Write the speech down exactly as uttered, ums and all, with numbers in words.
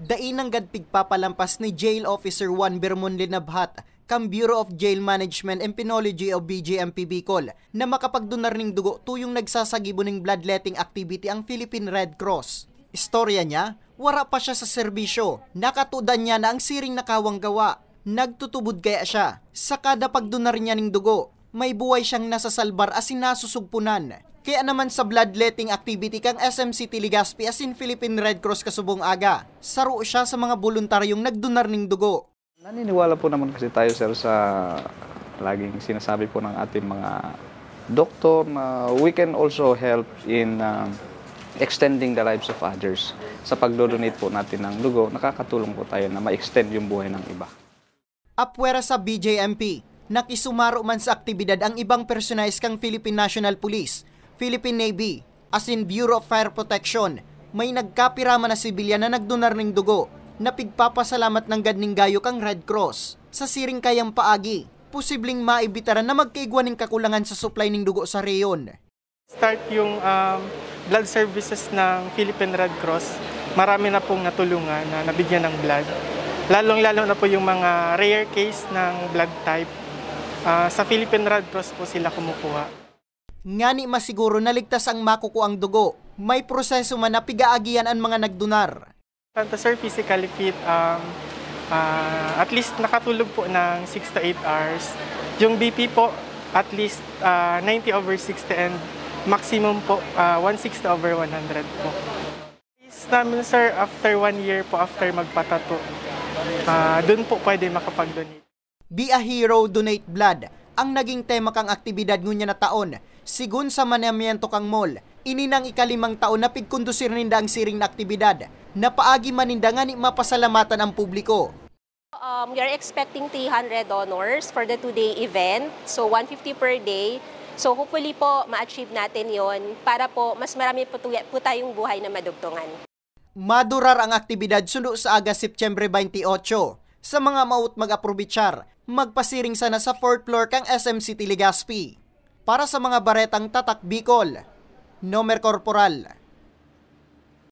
Dainang gadpig papalampas ni Jail Officer Juan Bermon Linabhat, kam Bureau of Jail Management and Penology o B J M P Bicol, na makapagdonar ning dugo tuyong nagsasagibo ning bloodletting activity ang Philippine Red Cross. Istorya niya, wara pa siya sa serbisyo, nakatudan niya na ang siring nakawang gawa. Nagtutubod kaya siya, sa kada pagdonar niya ning dugo, may buhay siyang nasasalbar asin nasusugpunan. Kaya naman sa bloodletting activity kang S M C T Legazpi as in Philippine Red Cross kasubong aga, saro siya sa mga voluntaryong nagdonar ning dugo. Naniniwala po naman kasi tayo sir sa laging sinasabi po ng ating mga doktor na we can also help in uh, extending the lives of others. Sa pagdodonate po natin ng dugo, nakakatulong po tayo na ma-extend yung buhay ng iba. Apwera sa B J M P, nakisumaro man sa aktibidad ang ibang personalis kang Philippine National Police, Philippine Navy, as in Bureau of Fire Protection. May nagkapirama na sibilyan na nagdonar ng dugo na pigpapasalamat ng gadning gayo kang Red Cross. Sa siring kayang paagi, posibleng maibitaran na magkaigwan ng kakulangan sa supply ng dugo sa reyon. Start yung um, blood services ng Philippine Red Cross. Marami na pong natulungan na nabigyan ng blood. Lalong-lalo na po yung mga rare case ng blood type. Uh, sa Philippine Red Cross po sila kumukuha. Ngani masiguro naligtas ang makukuang dugo, may proseso man na pigaagian ang mga nagdonar. Santa Sir, physically fit, um, uh, at least nakatulog po ng six to eight hours. Yung B P po, at least uh, ninety over sixty and maximum po uh, one sixty over one hundred po. Is namin sir, after one year po, after magpatato, uh, dun po pwede makapag-donate. Be a Hero, Donate Blood ang naging tema kang aktibidad ngunya na taon. Sigun sa manamiento kang mall, ininang ikalimang taon na pigkondusir ninda ang siring na aktibidad, na paagi maninda nga ni mapasalamatan ang publiko. Um, we are expecting three hundred donors for the two-day event, so one fifty per day. So hopefully po ma-achieve natin yon para po mas marami po, po tayong buhay na madugtungan. Madurar ang aktibidad sundo sa aga Setyembre twenty-eight. Sa mga maut mag-aprobitsar, magpasiring sana sa fourth floor kang S M C T Legazpi. Para sa mga baretang Tatak Bicol, Nomer Corporal.